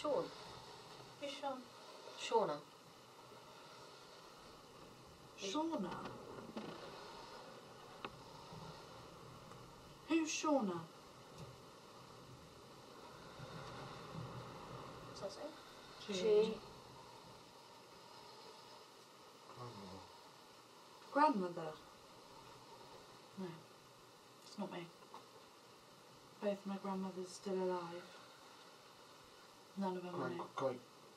Sean. Who's Sean? Shauna. Shauna? Who's Shauna? What's that say? She. Grandmother? No, it's not me. Both my grandmothers still alive. None of them are new. Great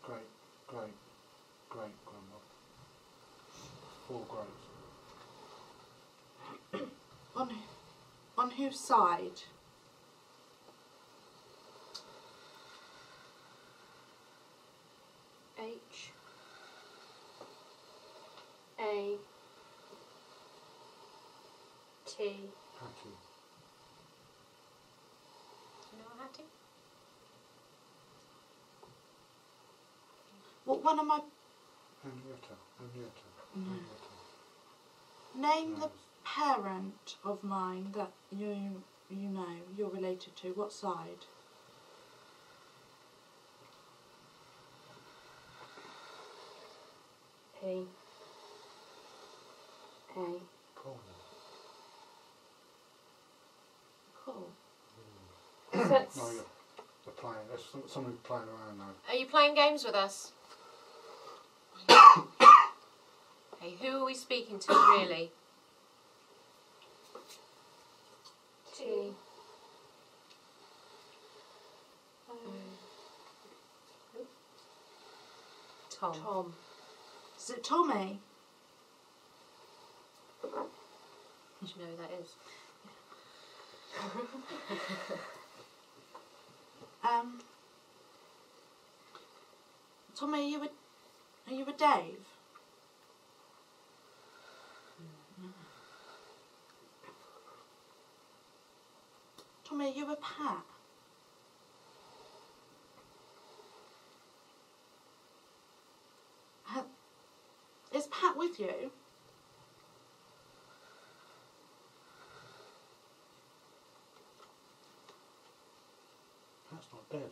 grandma. 4 greats. On whose side? H A T. Hattie. Do you know a Hattie? What one am I? Henrietta. No. Name the parent of mine that you know you're related to. What side? P A. Cool. Cool. So that's No, they're playing. There's somebody playing around now. Are you playing games with us? Hey, who are we speaking to, really? T. Tom. Tom. Is it Tommy? Do you know who that is? Tommy, are you a Dave? Tommy, are you a Pat? Is Pat with you? Pat's not dead.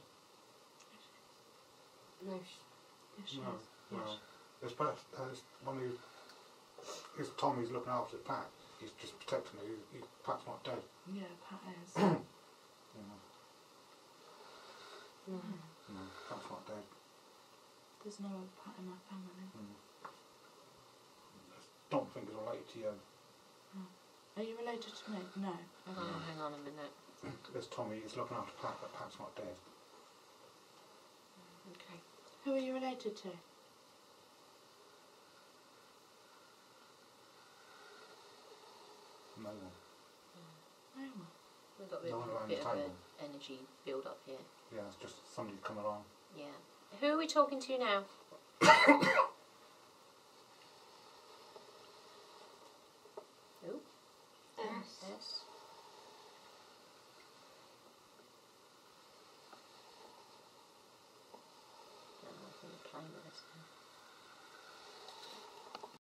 No. Yes, she No. is. Yes. Well, there's Pat. One who. It's Tommy's looking after Pat. He's just protecting her. Pat's not dead. Yeah, Pat is. No, Pat's not dead. There's no other Pat in my family. Don't think it's related to you. Are you related to me? No. Hang on a minute. There's Tommy. He's looking after Pat, but Pat's not dead. Okay. Who are you related to? No one. No one. We've got a No one around bit the of an table. energy build up here. Yeah, it's just somebody come along. Yeah. Who are we talking to now?